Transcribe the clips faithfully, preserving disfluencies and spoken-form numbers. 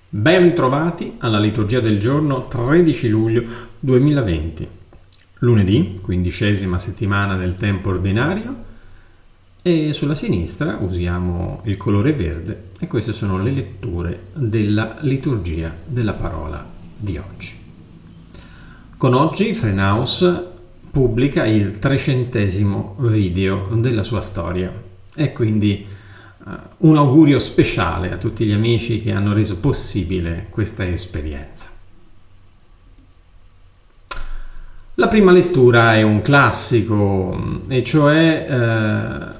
Ben ritrovati alla liturgia del giorno tredici luglio duemilaventi, lunedì, quindicesima settimana del tempo ordinario, e sulla sinistra usiamo il colore verde e queste sono le letture della liturgia della parola di oggi. Con oggi Frenaus pubblica il trecentesimo video della sua storia e quindi un augurio speciale a tutti gli amici che hanno reso possibile questa esperienza. La prima lettura è un classico, e cioè eh,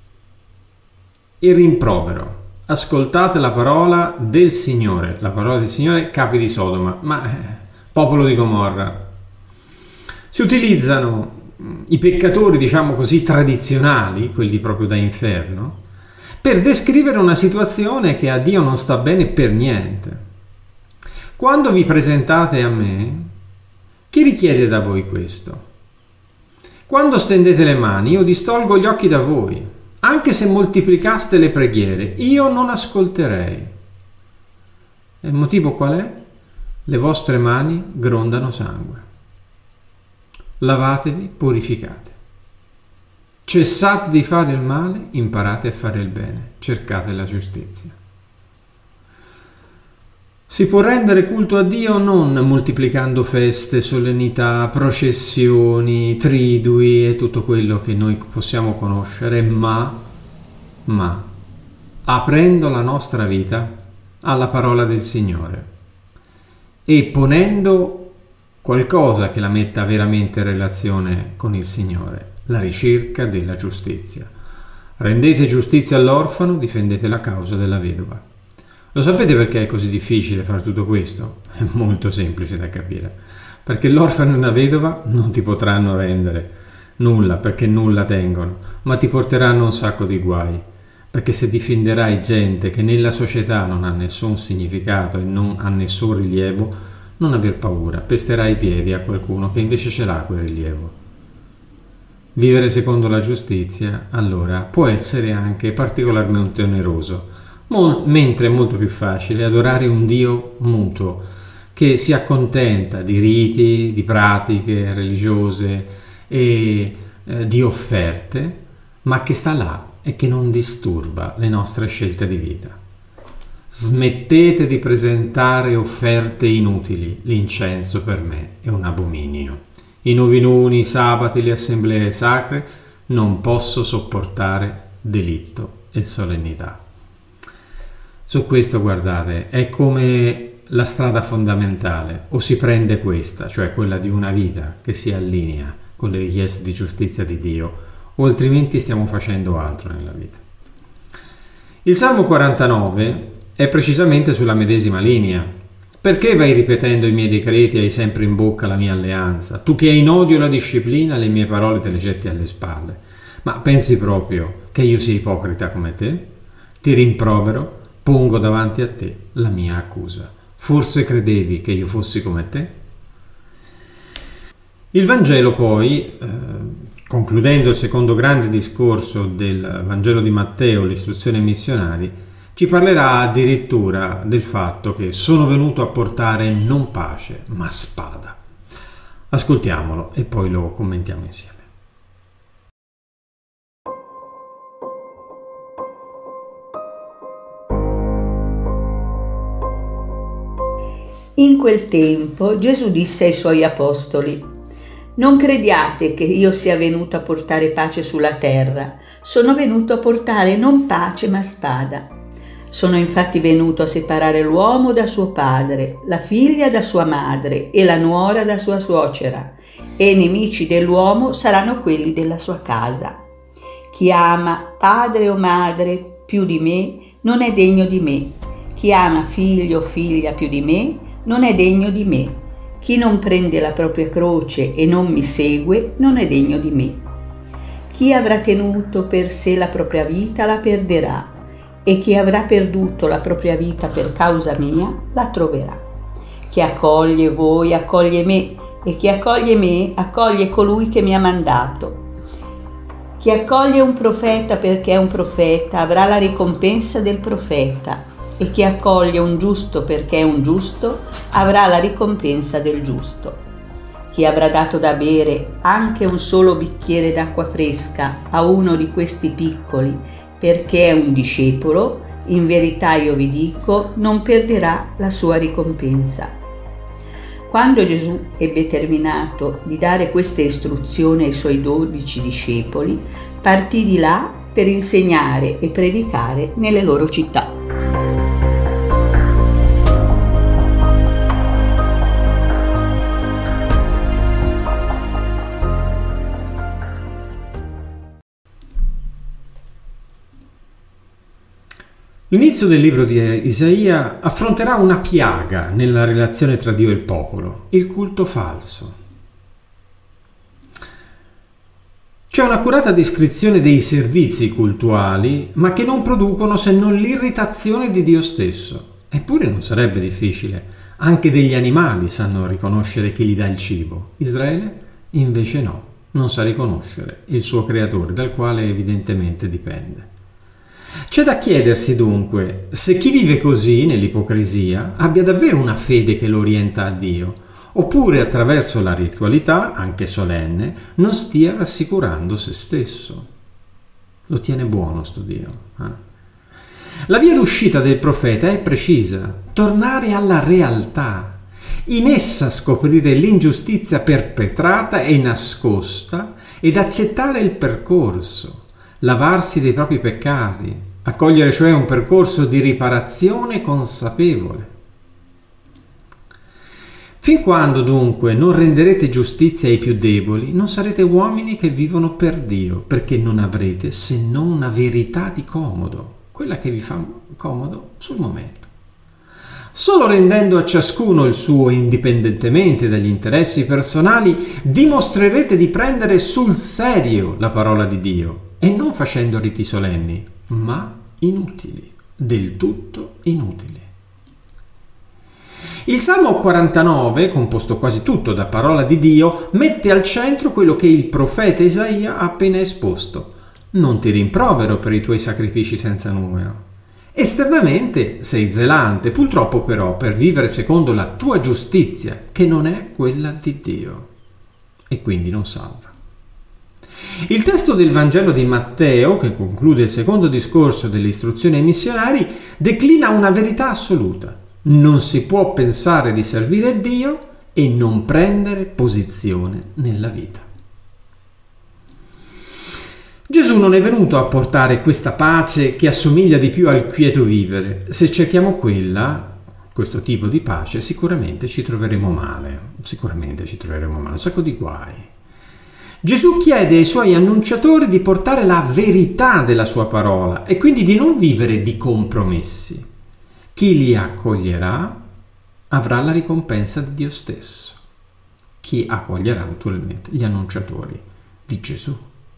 il rimprovero. Ascoltate la parola del Signore, la parola del Signore, capi di Sodoma, ma eh, popolo di Gomorra. Si utilizzano i peccatori, diciamo così, tradizionali, quelli proprio da inferno, per descrivere una situazione che a Dio non sta bene per niente. Quando vi presentate a me, chi richiede da voi questo? Quando stendete le mani, io distolgo gli occhi da voi. Anche se moltiplicaste le preghiere, io non ascolterei. E il motivo qual è? Le vostre mani grondano sangue. Lavatevi, purificate. Cessate di fare il male, imparate a fare il bene, cercate la giustizia. Si può rendere culto a Dio non moltiplicando feste, solennità, processioni, tridui e tutto quello che noi possiamo conoscere, ma, ma aprendo la nostra vita alla parola del Signore e ponendo qualcosa che la metta veramente in relazione con il Signore. La ricerca della giustizia. Rendete giustizia all'orfano, difendete la causa della vedova. Lo sapete perché è così difficile fare tutto questo? È molto semplice da capire. Perché l'orfano e la vedova non ti potranno rendere nulla, perché nulla tengono, ma ti porteranno un sacco di guai. Perché se difenderai gente che nella società non ha nessun significato e non ha nessun rilievo, non aver paura, pesterai i piedi a qualcuno che invece ce l'ha quel rilievo. Vivere secondo la giustizia, allora, può essere anche particolarmente oneroso, mentre è molto più facile adorare un Dio muto, che si accontenta di riti, di pratiche religiose e eh, di offerte, ma che sta là e che non disturba le nostre scelte di vita. Smettete di presentare offerte inutili, l'incenso per me è un abominio. I novinuni, i sabati, le assemblee sacre, non posso sopportare delitto e solennità. Su questo, guardate, è come la strada fondamentale. O si prende questa, cioè quella di una vita che si allinea con le richieste di giustizia di Dio, o altrimenti stiamo facendo altro nella vita. Il Salmo quarantanove è precisamente sulla medesima linea. Perché vai ripetendo i miei decreti e hai sempre in bocca la mia alleanza? Tu che hai in odio la disciplina, le mie parole te le getti alle spalle. Ma pensi proprio che io sia ipocrita come te? Ti rimprovero, pongo davanti a te la mia accusa. Forse credevi che io fossi come te? Il Vangelo poi, eh, concludendo il secondo grande discorso del Vangelo di Matteo, l'istruzione ai missionari, ci parlerà addirittura del fatto che sono venuto a portare non pace, ma spada. Ascoltiamolo e poi lo commentiamo insieme. In quel tempo Gesù disse ai suoi apostoli: non crediate che io sia venuto a portare pace sulla terra. Sono venuto a portare non pace, ma spada. Sono infatti venuto a separare l'uomo da suo padre, la figlia da sua madre e la nuora da sua suocera, e i nemici dell'uomo saranno quelli della sua casa. Chi ama padre o madre più di me non è degno di me. Chi ama figlio o figlia più di me non è degno di me. Chi non prende la propria croce e non mi segue non è degno di me. Chi avrà tenuto per sé la propria vita la perderà, e chi avrà perduto la propria vita per causa mia la troverà. Chi accoglie voi accoglie me, e chi accoglie me accoglie colui che mi ha mandato. Chi accoglie un profeta perché è un profeta avrà la ricompensa del profeta, e chi accoglie un giusto perché è un giusto avrà la ricompensa del giusto. Chi avrà dato da bere anche un solo bicchiere d'acqua fresca a uno di questi piccoli perché è un discepolo, in verità io vi dico, non perderà la sua ricompensa. Quando Gesù ebbe terminato di dare queste istruzioni ai suoi dodici discepoli, partì di là per insegnare e predicare nelle loro città. L'inizio del libro di Isaia affronterà una piaga nella relazione tra Dio e il popolo, il culto falso. C'è un'accurata descrizione dei servizi cultuali, ma che non producono se non l'irritazione di Dio stesso. Eppure non sarebbe difficile, anche degli animali sanno riconoscere chi gli dà il cibo. Israele invece no, non sa riconoscere il suo creatore, dal quale evidentemente dipende. C'è da chiedersi dunque se chi vive così nell'ipocrisia abbia davvero una fede che lo orienta a Dio, oppure attraverso la ritualità, anche solenne, non stia rassicurando se stesso. Lo tiene buono sto Dio. Eh? La via d'uscita del profeta è precisa: tornare alla realtà, in essa scoprire l'ingiustizia perpetrata e nascosta ed accettare il percorso, lavarsi dei propri peccati, accogliere cioè un percorso di riparazione consapevole. Fin quando dunque non renderete giustizia ai più deboli, non sarete uomini che vivono per Dio, perché non avrete se non una verità di comodo, quella che vi fa comodo sul momento. Solo rendendo a ciascuno il suo indipendentemente dagli interessi personali, dimostrerete di prendere sul serio la parola di Dio, e non facendo riti solenni, ma inutili, del tutto inutili. Il Salmo quarantanove, composto quasi tutto da parola di Dio, mette al centro quello che il profeta Isaia ha appena esposto. Non ti rimprovero per i tuoi sacrifici senza numero. Esternamente sei zelante, purtroppo però per vivere secondo la tua giustizia, che non è quella di Dio, e quindi non salva. Il testo del Vangelo di Matteo, che conclude il secondo discorso delle istruzioni ai missionari, declina una verità assoluta. Non si può pensare di servire Dio e non prendere posizione nella vita. Gesù non è venuto a portare questa pace che assomiglia di più al quieto vivere. Se cerchiamo quella, questo tipo di pace, sicuramente ci troveremo male. Sicuramente ci troveremo male, un sacco di guai. Gesù chiede ai suoi annunciatori di portare la verità della sua parola e quindi di non vivere di compromessi. Chi li accoglierà avrà la ricompensa di Dio stesso. Chi accoglierà naturalmente gli annunciatori di Gesù.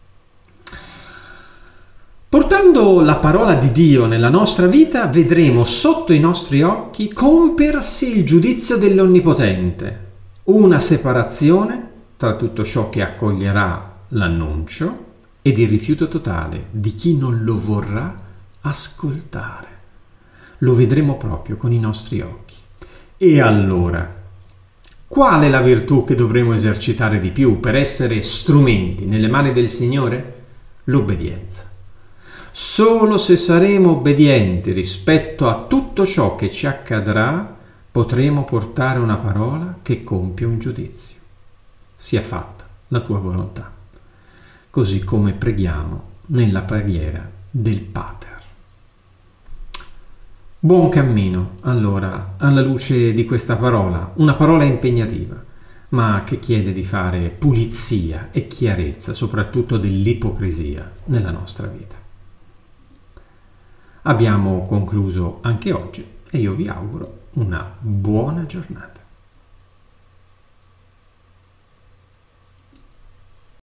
Portando la parola di Dio nella nostra vita, vedremo sotto i nostri occhi compiersi il giudizio dell'Onnipotente, una separazione tra tutto ciò che accoglierà l'annuncio ed il rifiuto totale di chi non lo vorrà ascoltare. Lo vedremo proprio con i nostri occhi. E allora, qual è la virtù che dovremo esercitare di più per essere strumenti nelle mani del Signore? L'obbedienza. Solo se saremo obbedienti rispetto a tutto ciò che ci accadrà, potremo portare una parola che compie un giudizio. Sia fatta la tua volontà, così come preghiamo nella preghiera del Pater. Buon cammino, allora, alla luce di questa parola, una parola impegnativa, ma che chiede di fare pulizia e chiarezza, soprattutto dell'ipocrisia nella nostra vita. Abbiamo concluso anche oggi e io vi auguro una buona giornata.